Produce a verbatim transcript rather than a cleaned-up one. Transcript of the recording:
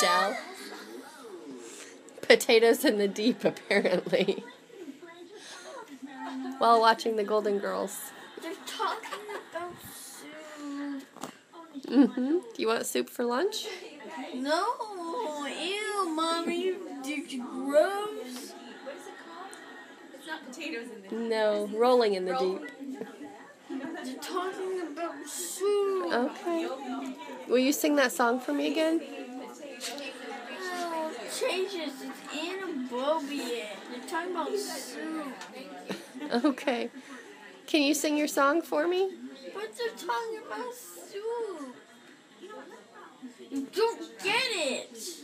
Adele. Potatoes in the Deep, apparently. While watching the Golden Girls. They're talking about soup. Mm-hmm. Do you want soup for lunch? No, ew, Mommy, you're gross. It's not potatoes in the No, rolling in the deep. They're talking about soup. Okay. Will you sing that song for me again? Oh, changes. It's inappropriate. They're talking about soup. Okay. Can you sing your song for me? But they're talking about soup. You don't get it.